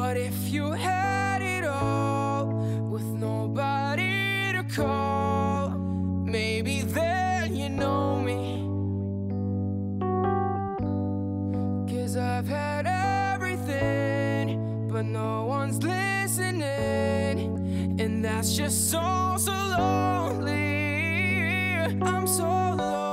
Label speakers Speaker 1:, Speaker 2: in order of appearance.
Speaker 1: What if you had it all with nobody to call? Maybe then you know me. 'Cause I've had everything, but no one's listening, and that's just so lonely. I'm so lonely.